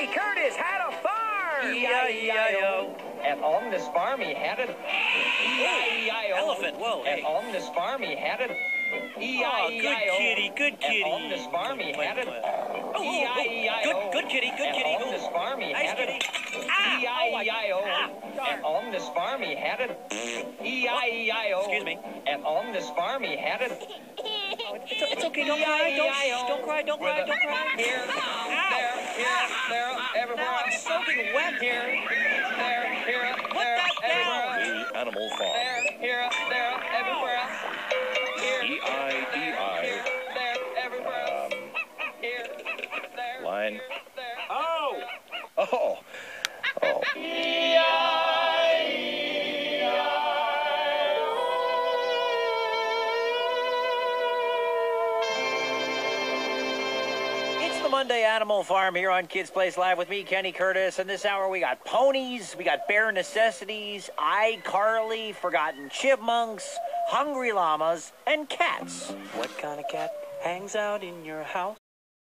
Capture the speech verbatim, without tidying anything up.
Kenny Curtis had a farm. E I E I O. And on this farm he had it. E I E I O. Elephant, whoa, hey. And on this farm he had it. E Oh, I E I O. good kitty, good kitty. And on this farm he had it. Oh, oh, E I E I O. Good, good kitty, good And kitty. on this farm he Nice had kitty. it. Ah, E I E I O. ah, darn. And on this farm he had it. E I E I O. Excuse me. And on this farm he had it. It's, it's okay, don't cry, don't, shh, don't cry, don't cry, don't cry. Here, Ow. there, here, there, everywhere. Now I'm soaking wet. Here, there, here, Put there, that down. everywhere. The Animal Farm. There, here, there, everywhere. Here, E I D I. here, there, everywhere. Um, Here, there, line. here, there. Oh. Oh. Oh. It's the Monday Animal Farm here on Kids Place Live with me, Kenny Curtis. And this hour we got ponies, we got bare necessities, iCarly, forgotten chipmunks, hungry llamas, and cats. What kind of cat hangs out in your house?